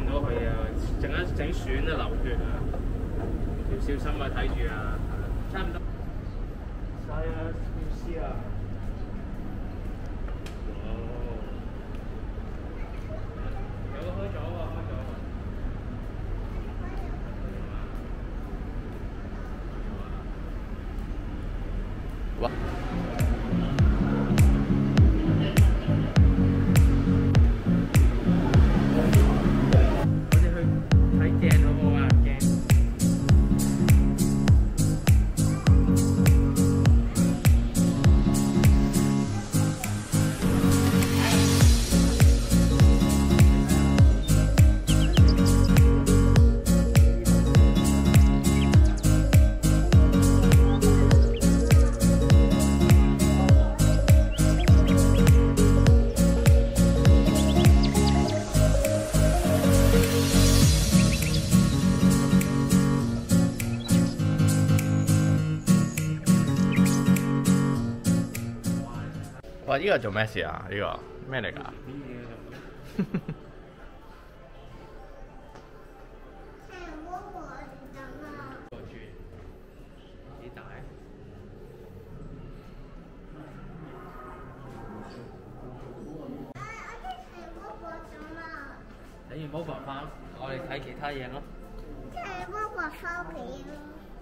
到佢啊，陣間整損啊，流血啊，要小心啊，睇住啊，差唔多。晒啊，要撕啊！有個開咗喎，開咗喎。哇！ 哇！呢個做咩事啊？呢個咩嚟㗎？ 幾大？睇完 Boba 翻，我哋睇其他嘢咯。 睇 Boba 翻屋企咯。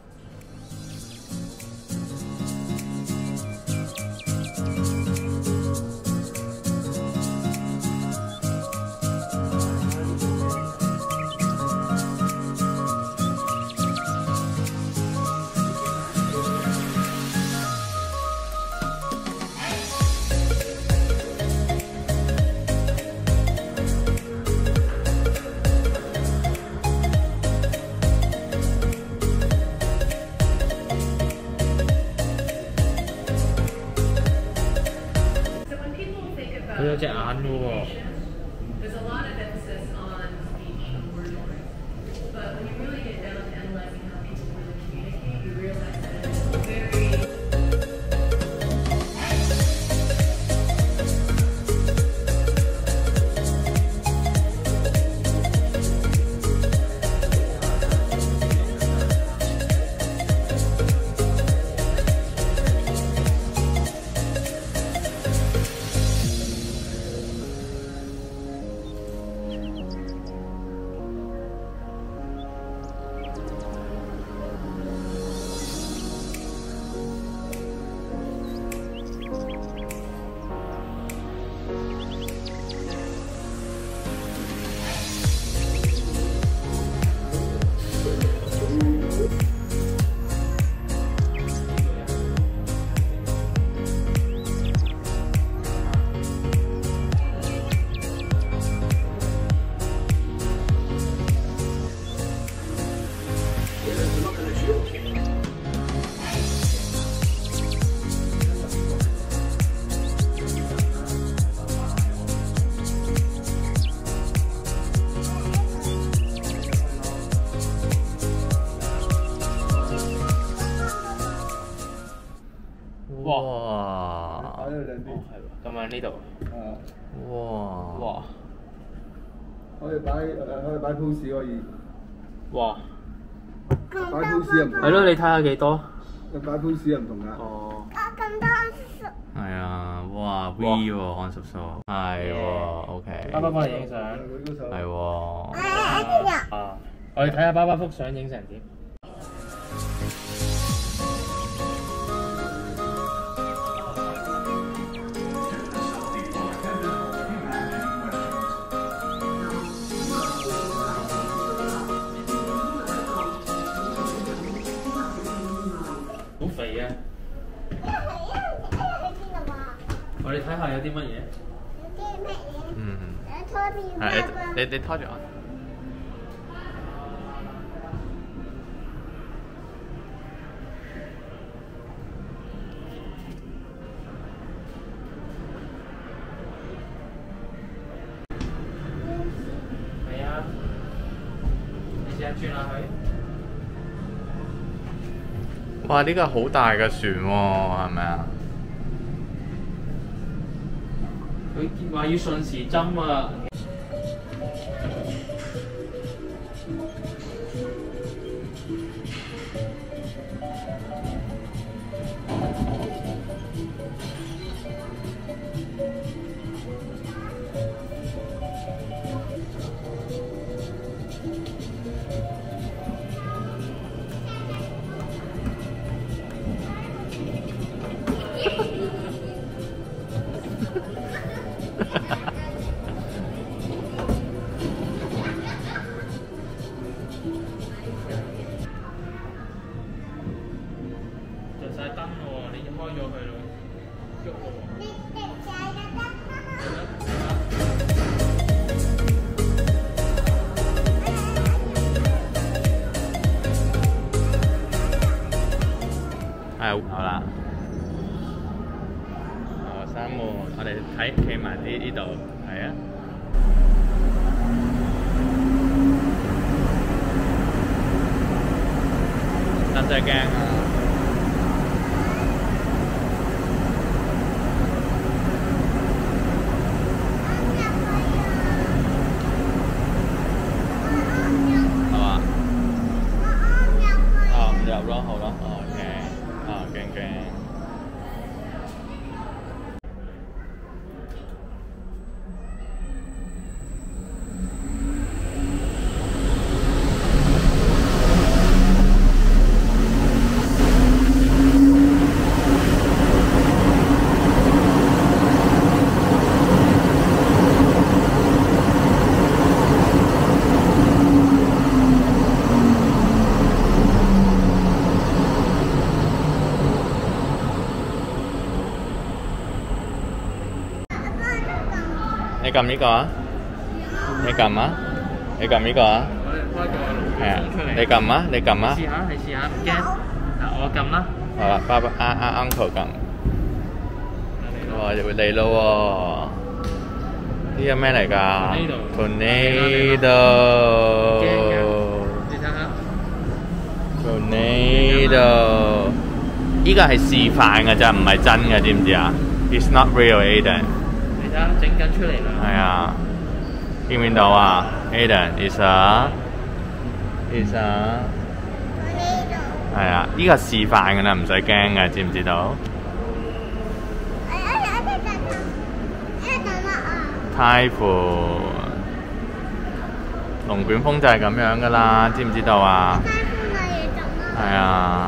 佢有隻眼嘅喎。 There's a lot of emphasis on speech and word order, but when you really get down to analyzing how people really communicate, you realize that it's very 哇！ 擺喺兩邊。 咁喺呢度。哇！哇！ 可以擺 pose 可以。 哇！ 擺 pose 又唔同。 係咯，你睇下幾多？ 擺 pose 又唔同㗎。 哦。 咁多叔。 係啊！哇 V 喎，看叔叔。係喎，OK。 爸爸幫你影相。 係喎。 啊！我哋睇下爸爸幅相影成點。好肥啊！我哋睇下有啲乜嘢。 嗯。 拖住爸爸。 你拖住我。 係啊，你試下轉下佢。 哇！呢個好大嘅船喎，係咪啊？ 佢話要順時針啊！ 好啦。哦，山門，我哋企埋呢度，係啊。得唔得驚啊？係嘛？哦，唔入咯，好咯 ，OK， 哦，驚。你撳呢個啊？你撳啊？你撳呢個啊？ 我哋開個係啊， 出嚟。 你撳啊！你撳啊！ 試下，你試下，唔驚。我撳啦。 好啦，爸爸uncle 撳。哇！會嚟咯喎！呢個咩嚟㗎 ？Tornado。 你睇下。 Tornado。呢個係示範㗎咋，唔係真嘅，知唔知啊 ？It's not real, Aiden。 你睇下，整緊出嚟啦。 係啊，見唔見到啊 ？Aiden is a 係啊，呢個示範㗎啦，唔使驚嘅，知唔知道？太盤龍捲風就係咁樣㗎啦，知唔知道啊？係啊。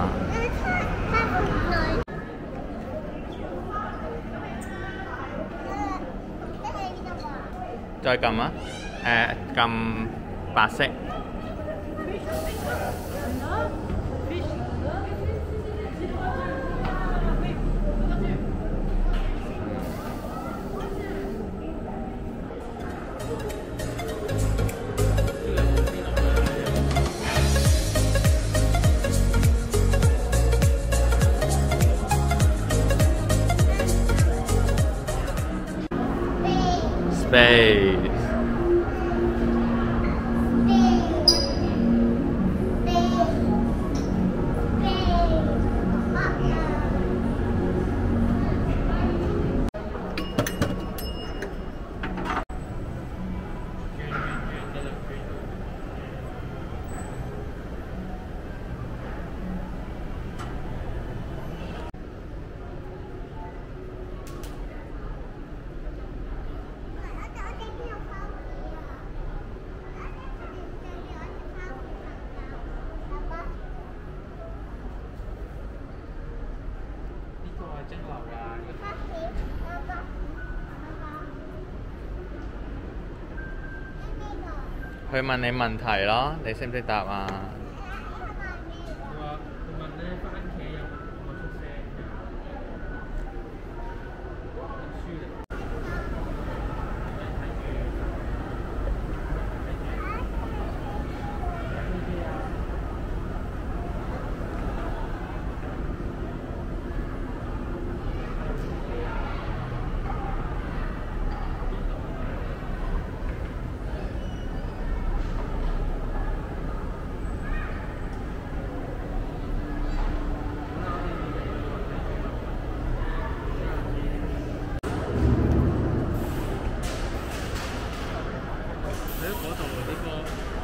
再撳啊！撳白色。Space。佢問你問題咯，你識唔識答啊？ 佢問咧番茄有冇出聲㗎？書嚟。嗰度啲歌。